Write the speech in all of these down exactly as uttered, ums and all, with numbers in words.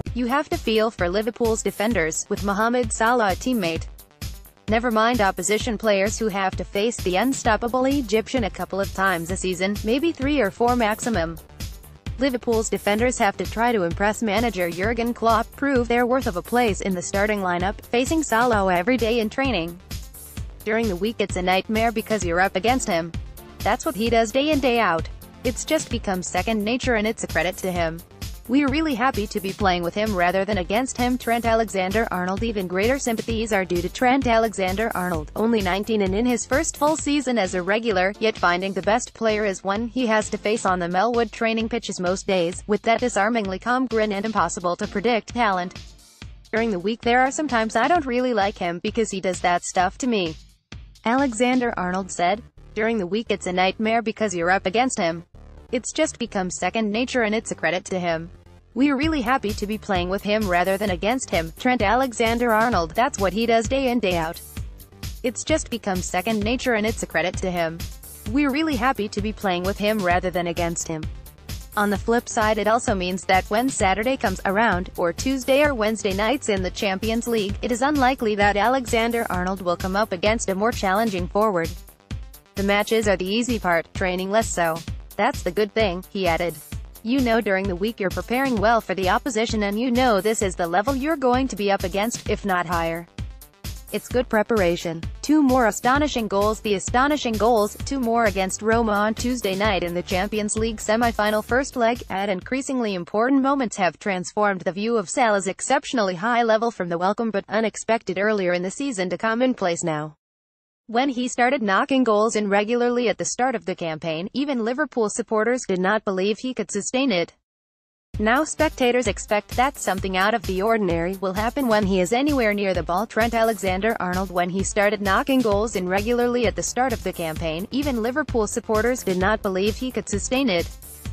You have to feel for Liverpool's defenders, with Mohamed Salah a teammate. Never mind opposition players who have to face the unstoppable Egyptian a couple of times a season, maybe three or four maximum. Liverpool's defenders have to try to impress manager Jürgen Klopp, prove their worth of a place in the starting lineup, facing Salah every day in training. During the week it's a nightmare because you're up against him. That's what he does day in day out. It's just become second nature and it's a credit to him. We're really happy to be playing with him rather than against him. Trent Alexander-Arnold. Even greater sympathies are due to Trent Alexander-Arnold, only nineteen and in his first full season as a regular, yet finding the best player is one he has to face on the Melwood training pitches most days, with that disarmingly calm grin and impossible to predict talent. During the week there are some times I don't really like him because he does that stuff to me. Alexander-Arnold said. During the week it's a nightmare because you're up against him. It's just become second nature and it's a credit to him. We're really happy to be playing with him rather than against him. Trent Alexander-Arnold. That's what he does day in day out. It's just become second nature and it's a credit to him. We're really happy to be playing with him rather than against him. On the flip side it also means that when Saturday comes around, or Tuesday or Wednesday nights in the Champions League, it is unlikely that Alexander-Arnold will come up against a more challenging forward. The matches are the easy part, training less so. That's the good thing, he added. You know during the week you're preparing well for the opposition and you know this is the level you're going to be up against, if not higher. It's good preparation. Two more astonishing goals. The astonishing goals, two more against Roma on Tuesday night in the Champions League semi-final first leg, at increasingly important moments have transformed the view of Salah's exceptionally high level from the welcome but unexpected earlier in the season to commonplace now. When he started knocking goals in regularly at the start of the campaign, even Liverpool supporters did not believe he could sustain it. Now spectators expect that something out of the ordinary will happen when he is anywhere near the ball. Trent Alexander-Arnold. When he started knocking goals in regularly at the start of the campaign, even Liverpool supporters did not believe he could sustain it.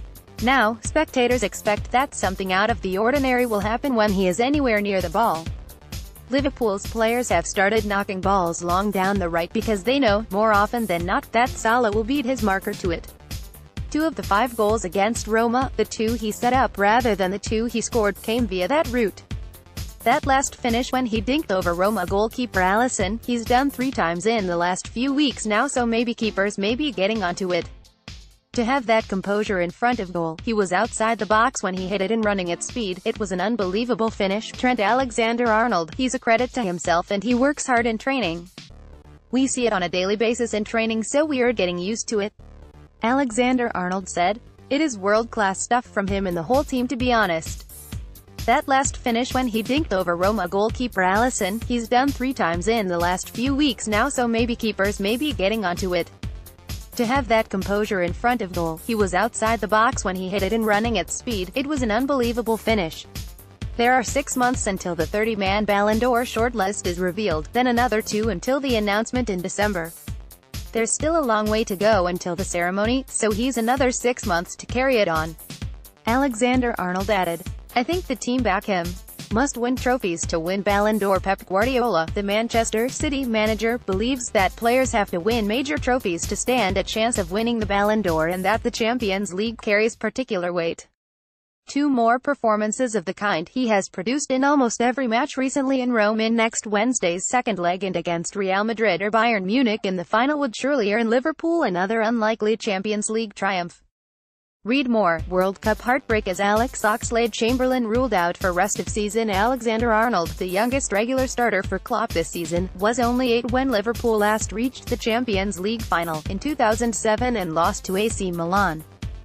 Now, spectators expect that something out of the ordinary will happen when he is anywhere near the ball. Liverpool's players have started knocking balls long down the right because they know, more often than not, that Salah will beat his marker to it. Two of the five goals against Roma, the two he set up rather than the two he scored, came via that route. That last finish when he dinked over Roma goalkeeper Alisson, he's done three times in the last few weeks now, so maybe keepers may be getting onto it. To have that composure in front of goal, he was outside the box when he hit it and running at speed. It was an unbelievable finish. Trent Alexander-Arnold. He's a credit to himself and he works hard in training. We see it on a daily basis in training, so we're getting used to it. Alexander-Arnold said. It is world-class stuff from him and the whole team, to be honest. That last finish when he dinked over Roma goalkeeper Alisson, he's done three times in the last few weeks now, so maybe keepers may be getting onto it. To have that composure in front of goal, he was outside the box when he hit it and running at speed. It was an unbelievable finish. There are six months until the thirty-man Ballon d'Or shortlist is revealed, then another two until the announcement in December. There's still a long way to go until the ceremony, so he's another six months to carry it on. Alexander-Arnold added. I think the team back him. Must win trophies to win Ballon d'Or. Pep Guardiola, the Manchester City manager, believes that players have to win major trophies to stand a chance of winning the Ballon d'Or and that the Champions League carries particular weight. Two more performances of the kind he has produced in almost every match recently in Rome in next Wednesday's second leg and against Real Madrid or Bayern Munich in the final would surely earn Liverpool another unlikely Champions League triumph. Read more. World Cup heartbreak as Alex Oxlade-Chamberlain ruled out for rest of season. Alexander-Arnold, the youngest regular starter for Klopp this season, was only eight when Liverpool last reached the Champions League final, in two thousand seven, and lost to A C Milan.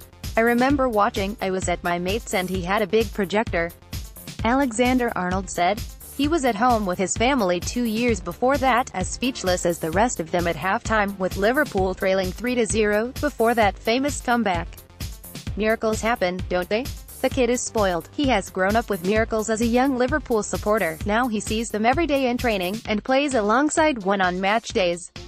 I remember watching, I was at my mate's and he had a big projector. Alexander-Arnold said. He was at home with his family two years before that, as speechless as the rest of them at halftime, with Liverpool trailing three to zero, before that famous comeback. Miracles happen, don't they? The kid is spoiled. He has grown up with miracles as a young Liverpool supporter. Now he sees them every day in training, and plays alongside one on match days.